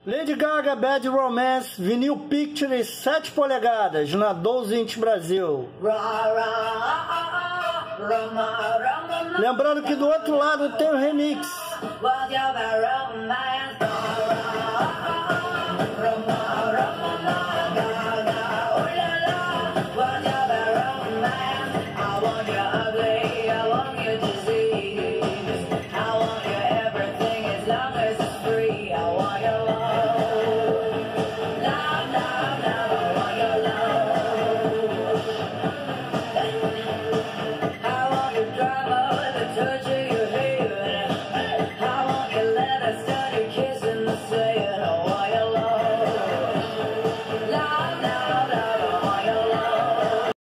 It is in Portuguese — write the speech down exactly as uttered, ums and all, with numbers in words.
Lady Gaga Bad Romance, vinil Picture sete polegadas, na doze inch Brasil. Lembrando que do outro lado tem o remix.